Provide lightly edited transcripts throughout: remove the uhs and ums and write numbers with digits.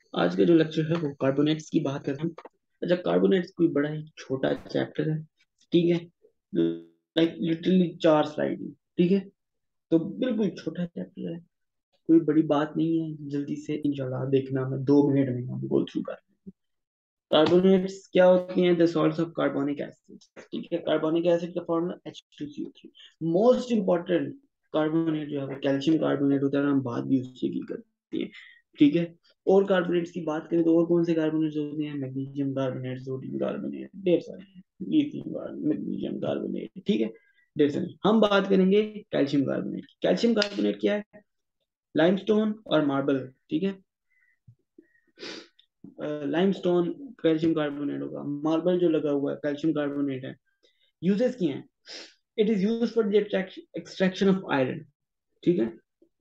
आज का जो लेक्चर है वो कार्बोनेट्स की बात कर रहे हैं। अच्छा, कार्बोनेट्स कोई बड़ा ही छोटा चैप्टर है। ठीक है, लाइक लिटरली 4 स्लाइड। ठीक है, तो बिल्कुल छोटा चैप्टर है, कोई बड़ी बात नहीं है। जल्दी से इंशाल्लाह देखना, मैं 2 मिनट में हम गो थ्रू कर। कार्बोनेट्स क्या होती हैं? The salts of carbonic acid. ठीक है, कार्बोनिक एसिड का formula H2CO3। Most important carbonate जो है वो कैल्शियम कार्बोनेट होता है, हम बात भी उसी की करते हैं। ठीक है, और कार्बोनेट्स की बात करें तो और कौन से कार्बोनेट्स होते हैं? मैग्नीशियम कार्बोनेट, सोडियम कार्बोनेट, ढेर सारे हैं। लिथियम कार्बोनेट, मैग्नीशियम कार्बोनेट, ठीक है, ढेर सारे। हम बात करेंगे कैल्शियम कार्बोनेट। कैल्शियम कार्बोनेट क्या है? लाइमस्टोन और मार्बल। ठीक है, लाइमस्टोन कैल्शियम कार्बोनेट होगा, मार्बल जो लगा हुआ है कैल्शियम कार्बोनेट है। यूजेस क्या हैं? It is use for the extraction of iron. ठीक है,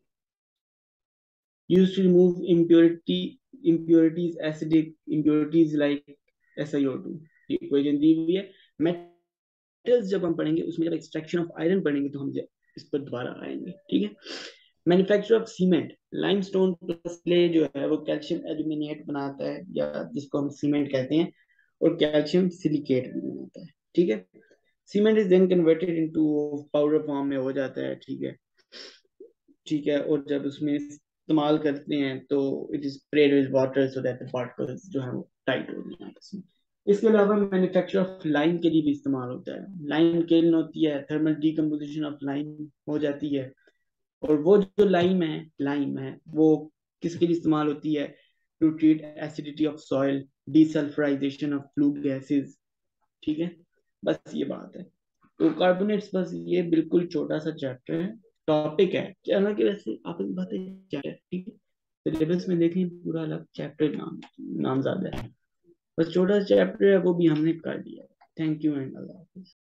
use to remove impurities, acidic impurities like SiO2। Equation दी हुई है। मेटल्स जब हम पढ़ेंगे उसमें जब एक्सट्रैक्शन ऑफ आयरन पढ़ेंगे तो हम इस पर दोबारा आएंगे। ठीक है, manufacture of cement. Limestone plus clay जो है वो कैल्शियम एल्यूमिनेट बनाता है, या जिसको हम सीमेंट कहते हैं, और कैल्शियम सिलिकेट भी बनाता है। ठीक है, cement is then converted into powder form में हो जाता है। ठीक है, ठीक है, और जब उसमें इस्तेमाल करते हैं तो it is spread with water so that the particles जो है वो टाइट हो जाए आपस में। इसके अलावा मैन्युफैक्चर ऑफ लाइम के लिए भी इस्तेमाल होता है। लाइम केल्न होती है, थर्मल डीकम्पोजिशन ऑफ लाइम हो जाती है। और वो जो लाइम है वो किसके लिए इस्तेमाल होती है? To treat acidity of soil, desulphurisation of flue gases. ठीक है, बस ये बात है। तो कार्बोनेट्स, बस ये बिल्कुल छोटा सा चैप्टर है, टॉपिक है। हालांकि वैसे आप इस बातें क्या है, ठीक है, सिलेबस में देखें पूरा अलग चैप्टर नाम ज्यादा है। बस छोटा सा चैप्टर है, वो भी हमने कर दिया। थैंक यू एंड अल्लाह हाफिज।